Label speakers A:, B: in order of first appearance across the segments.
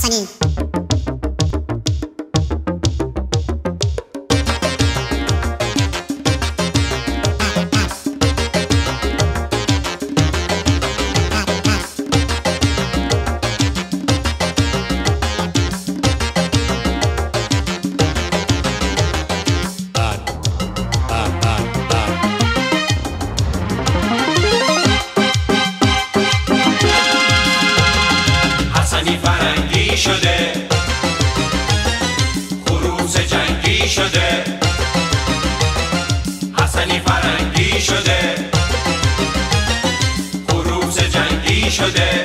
A: حسنی
B: فرنگی شده، خروس جنگی شده. حسنی فرنگی شده، خروس جنگی شده.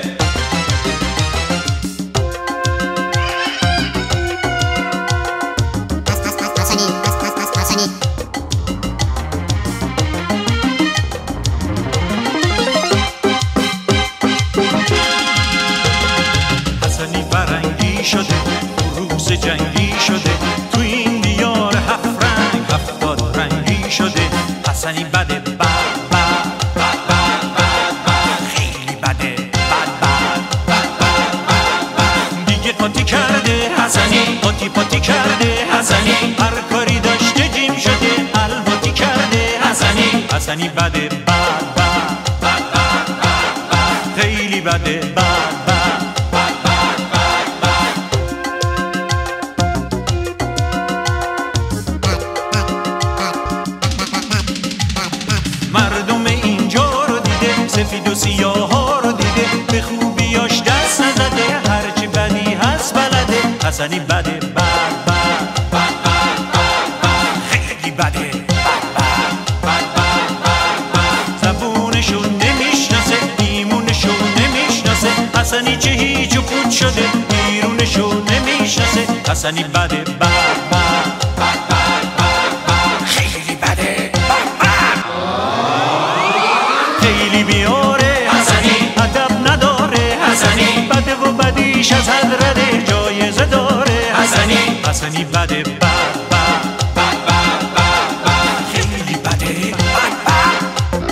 C: فرنگی شده، خروس جنگی شده. تو این دیار هفت رنگ 70 رنگی شده. حسنی بده بد بد بد بد بد بد، خیلی بده بد بد بد بد بد بد. دیگه قاطی کرده حسنی، قاطی پاتی کرده حسنی. هر کاری داشته جیم شده، الواتی کرده حسنی. حسنی بده بد بد بد بد بد بد، خیلی بده بد بد. مردم اینجا رو دیده، سفید و سیاه ها رو دیده. به خوبیاش دست نزده، هرچی بدی هست بلده. حسنی بده بد بد بد بد بد بد، خیلی بده بد بد بد بد بد بد. زبونشو نمیشناسه، ایمونشو نمیشناسه. حسنی چه هیچ و پوچ شده، بیرونشو نمیشناسه. حسنی بده بد بد بد بد بد بد، خیلی بده بد بد. خیلی بیاره حسنی، ادب نداره حسنی. بده و بدیش از حد رده، جایزه داره حسنی. حسنی بده بد بد بد بد بد بد، خیلی بده بد بد.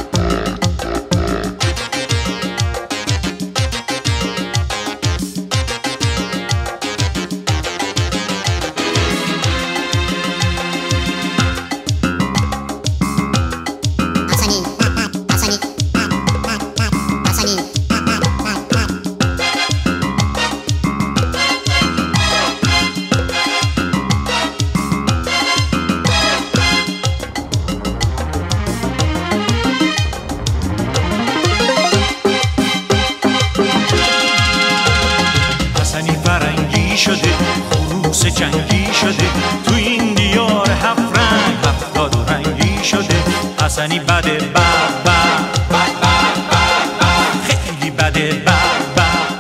C: فرنگی شده، خروس جنگی شده. تو این دیار هفت رنگ 70 رنگی شده. حسنی بده بد بد بد بد بد بد، خیلی بده بد بد.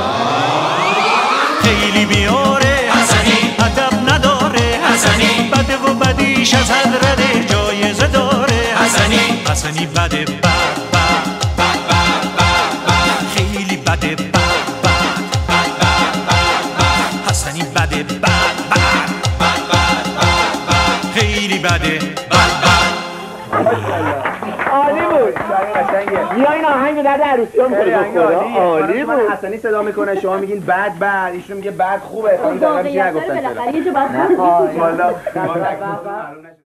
C: خیلی بیاره حسنی، ادب نداره حسنی. بده و بدیش از حد رده، جایزه داره حسنی. حسنی بده بد بد بد بد بد بد، خیلی بده بد. حسنی بده بد بد بد بد بد بد، خیلی بده بد بد.
D: عالی بود. قشنگه. بیا این آهنگ به درد عروسی‌ها می‌خوره. عالی بود. حسنی صدا میکنه، شما میگین بد بد، ایشون میگه بد خوبه. خانم دارم چی نگفتن.
E: بالاخره یه جو باید